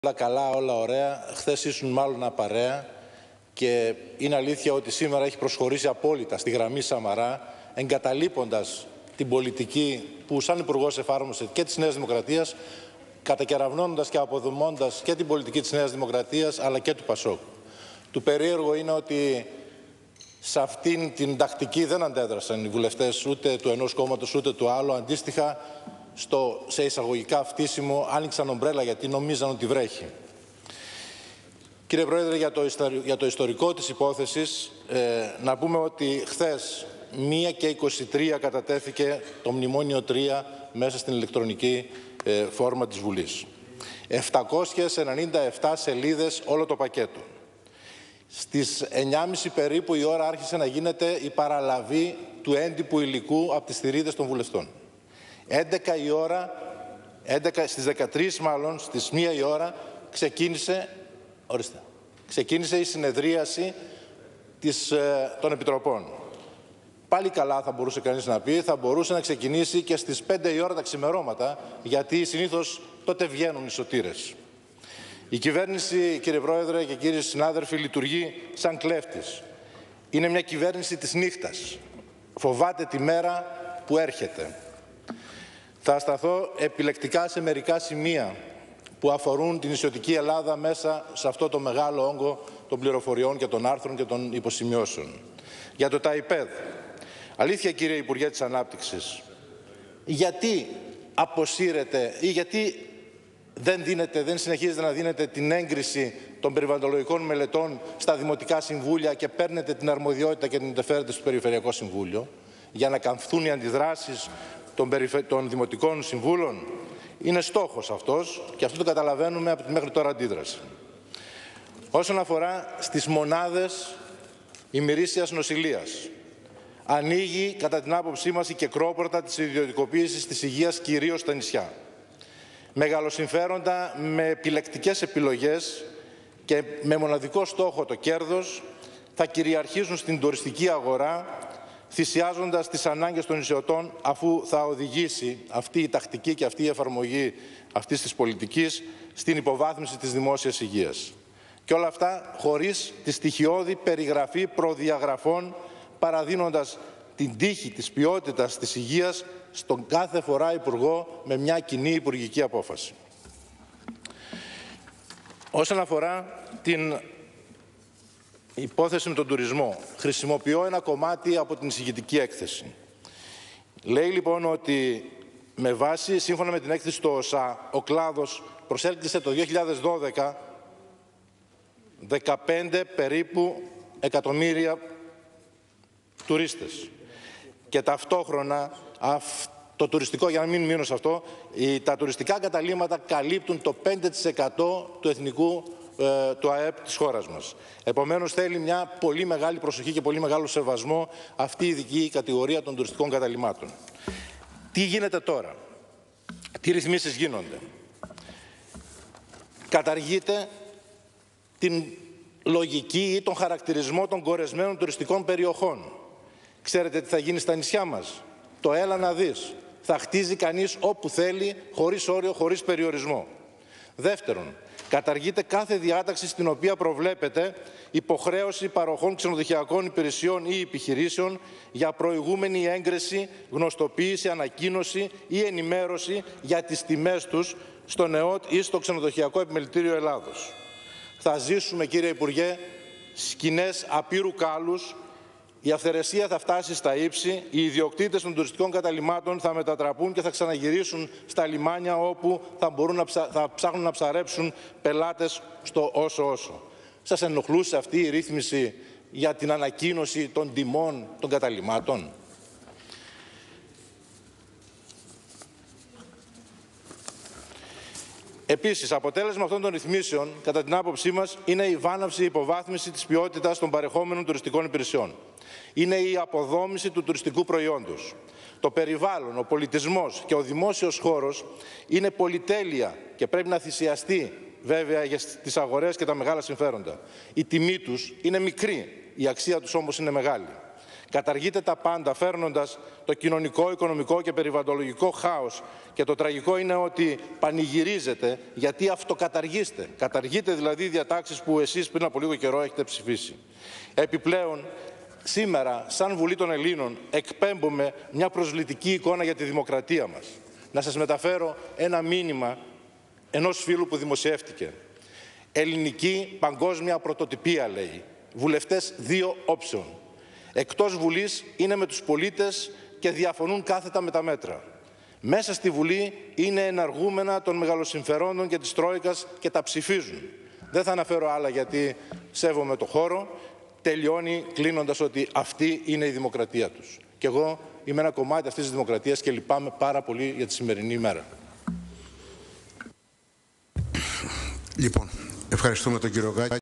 Όλα καλά, όλα ωραία. Χθες ήσουν μάλλον απαραία και είναι αλήθεια ότι σήμερα έχει προσχωρήσει απόλυτα στη γραμμή Σαμαρά, εγκαταλείποντας την πολιτική που σαν υπουργός εφάρμοσε και της Νέας Δημοκρατίας, κατακεραυνώνοντας και αποδομώντας και την πολιτική της Νέας Δημοκρατίας αλλά και του Πασόκ. Το περίεργο είναι ότι σε αυτήν την τακτική δεν αντέδρασαν οι βουλευτές ούτε του ενός κόμματος ούτε του άλλου. Αντίστοιχα, σε εισαγωγικά φτύσιμο άνοιξαν ομπρέλα γιατί νομίζαν ότι βρέχει. Κύριε Πρόεδρε, για το ιστορικό της υπόθεσης, να πούμε ότι χθες 1:23 κατατέθηκε το Μνημόνιο 3 μέσα στην ηλεκτρονική φόρμα της Βουλής. 797 σελίδες όλο το πακέτο. Στις 9:30 περίπου η ώρα άρχισε να γίνεται η παραλαβή του έντυπου υλικού από τις θηρίδες των βουλευτών. 11 η ώρα, στις 13 μάλλον, στις 1 η ώρα, ξεκίνησε η συνεδρίαση των Επιτροπών. Πάλι καλά θα μπορούσε κανείς να πει, θα μπορούσε να ξεκινήσει και στις 5 η ώρα τα ξημερώματα, γιατί συνήθως τότε βγαίνουν οι σωτήρες. Η κυβέρνηση, κύριε Πρόεδρε και κύριοι συνάδελφοι, λειτουργεί σαν κλέφτης. Είναι μια κυβέρνηση της νύχτας. Φοβάται τη μέρα που έρχεται. Θα σταθώ επιλεκτικά σε μερικά σημεία που αφορούν την νησιωτική Ελλάδα μέσα σε αυτό το μεγάλο όγκο των πληροφοριών και των άρθρων και των υποσημειώσεων. Για το ΤΑΙΠΕΔ. Αλήθεια, κύριε Υπουργέ της Ανάπτυξης, γιατί αποσύρετε ή γιατί δεν συνεχίζετε να δίνετε την έγκριση των περιβαλλοντολογικών μελετών στα Δημοτικά Συμβούλια και παίρνετε την αρμοδιότητα και την μεταφέρετε στο Περιφερειακό Συμβούλιο για να καμφθούν οι αντιδράσεις των Δημοτικών Συμβούλων? Είναι στόχος αυτός και αυτό το καταλαβαίνουμε από τη μέχρι τώρα αντίδραση. Όσον αφορά στις μονάδες ημερήσιας νοσηλείας, ανοίγει κατά την άποψή μας η κεκρόπορτα της ιδιωτικοποίησης της υγείας, κυρίως στα νησιά. Μεγαλοσυμφέροντα με επιλεκτικές επιλογές και με μοναδικό στόχο το κέρδος θα κυριαρχήσουν στην τουριστική αγορά, θυσιάζοντας τις ανάγκες των νησιωτών, αφού θα οδηγήσει αυτή η τακτική και αυτή η εφαρμογή αυτής της πολιτικής στην υποβάθμιση της δημόσιας υγείας. Και όλα αυτά χωρίς τη στοιχειώδη περιγραφή προδιαγραφών, παραδίνοντας την τύχη της ποιότητας της υγείας στον κάθε φορά υπουργό με μια κοινή υπουργική απόφαση. Όσον αφορά την υπόθεση με τον τουρισμό, χρησιμοποιώ ένα κομμάτι από την εισηγητική έκθεση. Λέει λοιπόν ότι με βάση, σύμφωνα με την έκθεση του ΟΣΑ, ο κλάδος προσέλκυσε το 2012 15 περίπου εκατομμύρια τουρίστες. Και ταυτόχρονα το τουριστικό, για να μην μείνω σε αυτό, τα τουριστικά καταλύματα καλύπτουν το 5% του ΑΕΠ της χώρας μας. Επομένως θέλει μια πολύ μεγάλη προσοχή και πολύ μεγάλο σεβασμό αυτή η ειδική κατηγορία των τουριστικών καταλυμάτων. Τι γίνεται τώρα? Τι ρυθμίσεις γίνονται? Καταργείται την λογική ή τον χαρακτηρισμό των κορεσμένων τουριστικών περιοχών. Ξέρετε τι θα γίνει στα νησιά μας? Το έλα να δεις. Θα χτίζει κανείς όπου θέλει, χωρίς όριο, χωρίς περιορισμό. Δεύτερον, καταργείται κάθε διάταξη στην οποία προβλέπεται υποχρέωση παροχών ξενοδοχειακών υπηρεσιών ή επιχειρήσεων για προηγούμενη έγκριση, γνωστοποίηση, ανακοίνωση ή ενημέρωση για τις τιμές τους στον ΕΟΤ ή στο Ξενοδοχειακό Επιμελητήριο Ελλάδος. Θα ζήσουμε, κύριε Υπουργέ, σκηνές απείρου κάλους. Η αυθαιρεσία θα φτάσει στα ύψη, οι ιδιοκτήτες των τουριστικών καταλυμάτων θα μετατραπούν και θα ξαναγυρίσουν στα λιμάνια όπου θα ψάχνουν να ψαρέψουν πελάτες στο όσο. Σας ενοχλούσε αυτή η ρύθμιση για την ανακοίνωση των τιμών των καταλυμάτων? Επίσης, αποτέλεσμα αυτών των ρυθμίσεων, κατά την άποψή μας, είναι η βάναυση, η υποβάθμιση της ποιότητας των παρεχόμενων τουριστικών υπηρεσιών. Είναι η αποδόμηση του τουριστικού προϊόντος. Το περιβάλλον, ο πολιτισμός και ο δημόσιος χώρος είναι πολυτέλεια και πρέπει να θυσιαστεί βέβαια για τις αγορές και τα μεγάλα συμφέροντα. Η τιμή τους είναι μικρή, η αξία τους όμως είναι μεγάλη. Καταργείτε τα πάντα, φέρνοντας το κοινωνικό, οικονομικό και περιβαλλοντολογικό χάος. Και το τραγικό είναι ότι πανηγυρίζετε γιατί αυτοκαταργείστε. Καταργείτε δηλαδή διατάξεις που εσείς πριν από λίγο καιρό έχετε ψηφίσει. Επιπλέον, σήμερα, σαν Βουλή των Ελλήνων, εκπέμπουμε μια προσβλητική εικόνα για τη δημοκρατία μας. Να σας μεταφέρω ένα μήνυμα ενός φίλου που δημοσιεύτηκε. Ελληνική παγκόσμια πρωτοτυπία, λέει. Βουλευτές δύο όψεων. Εκτός Βουλής είναι με τους πολίτες και διαφωνούν κάθετα με τα μέτρα. Μέσα στη Βουλή είναι εναργούμενα των μεγαλοσυμφερόντων και της Τρόικας και τα ψηφίζουν. Δεν θα αναφέρω άλλα γιατί σέβομαι το χώρο. Τελειώνει κλείνοντας ότι αυτή είναι η δημοκρατία τους. Και εγώ είμαι ένα κομμάτι αυτής της δημοκρατίας και λυπάμαι πάρα πολύ για τη σημερινή ημέρα. Λοιπόν, ευχαριστούμε τον κύριο Γκάκη.